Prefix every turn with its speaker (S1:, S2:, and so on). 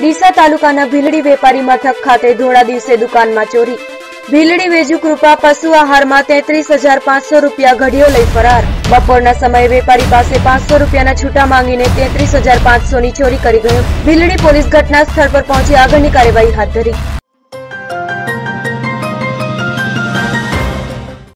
S1: ડીસા તાલુકાના ભીલડી વેપારી મથક ખાતે ધોળા દિવસે દુકાનમાં ચોરી। ભીલડી વેજુ કૃપા પશુ આહારમાં 33,500 રૂપિયા ઘડીઓ લઈ ફરાર। બપોરના સમયે વેપારી પાસે 500 રૂપિયાના છૂટા માંગીને 33,500 ની ચોરી કરી ગયો। ભીલડી પોલીસ ઘટના સ્થળ પર પહોંચી આગળની કાર્યવાહી હાથ ધરી।